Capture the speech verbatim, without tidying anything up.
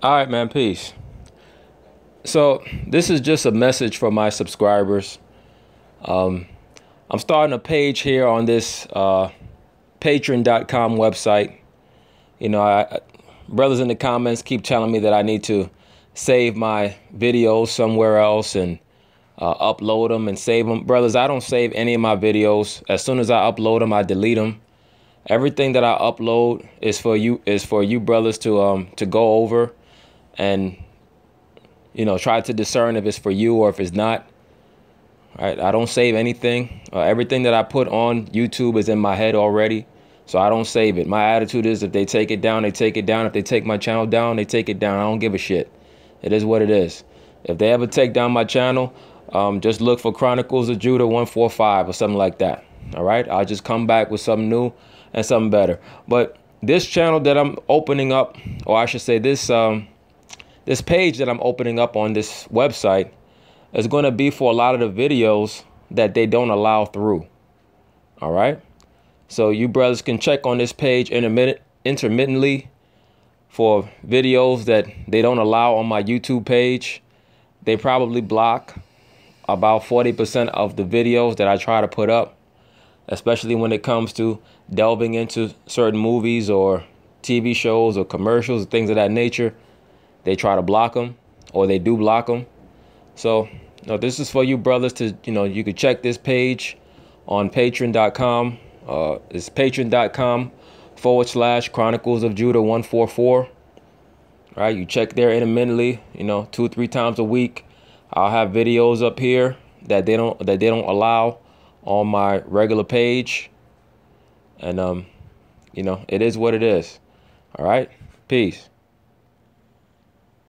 All right, man, peace. So this is just a message for my subscribers. Um, I'm starting a page here on this uh, patreon dot com website. You know, I, brothers in the comments keep telling me that I need to save my videos somewhere else and uh, upload them and save them. Brothers, I don't save any of my videos. As soon as I upload them, I delete them. Everything that I upload is for you is for you brothers to um to go over and, you know, try to discern if it's for you or if it's not. All right, I don't save anything. Uh, everything that I put on YouTube is in my head already, so I don't save it. My attitude is if they take it down, they take it down. If they take my channel down, they take it down. I don't give a shit. It is what it is. If they ever take down my channel, um, just look for Chronicles of Judah one forty-five or something like that. All right, I'll just come back with something new and something better. But this channel that I'm opening up, or I should say this um, this page that I'm opening up on this website, is going to be for a lot of the videos that they don't allow through. All right. So you brothers can check on this page intermittent, intermittently for videos that they don't allow on my YouTube page. They probably block about forty percent of the videos that I try to put up, especially when it comes to delving into certain movies or T V shows or commercials, things of that nature. They try to block them, or they do block them. So, you know, this is for you brothers to, you know, you could check this page on patreon dot com. Uh, it's patreon dot com forward slash Chronicles of Judah one forty-four. All right, you check there intermittently, you know, two, three times a week. I'll have videos up here that they don't that they don't allow on my regular page. And, um, you know, it is what it is. All right, peace.